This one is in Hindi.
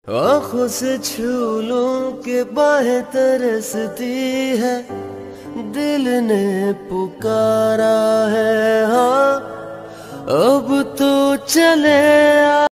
आँखों से छू लूं के बाहें तरसती है, दिल ने पुकारा है। हाँ अब तो चले